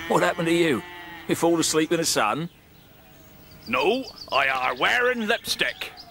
What happened to you? You fall asleep in the sun? No, I are wearing lipstick.